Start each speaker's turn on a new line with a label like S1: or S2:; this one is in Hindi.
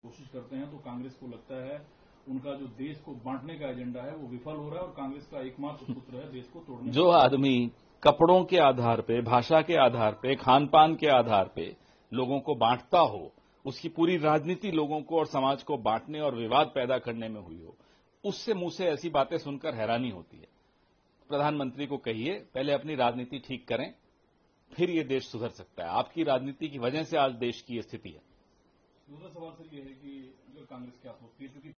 S1: कोशिश करते हैं तो कांग्रेस को लगता है उनका जो देश को बांटने का एजेंडा है वो विफल हो रहा है और कांग्रेस का एकमात्र सूत्र है देश को तोड़ने।
S2: जो आदमी कपड़ों के आधार पे, भाषा के आधार पे, खान पान के आधार पे लोगों को बांटता हो, उसकी पूरी राजनीति लोगों को और समाज को बांटने और विवाद पैदा करने में हुई हो, उससे मुंह से ऐसी बातें सुनकर हैरानी होती है। प्रधानमंत्री को कहिए पहले अपनी राजनीति ठीक करें, फिर ये देश सुधर सकता है। आपकी राजनीति की वजह से आज देश की ये स्थिति है।
S1: दूसरा सवाल सर ये है कि कांग्रेस क्या सोचती है, क्योंकि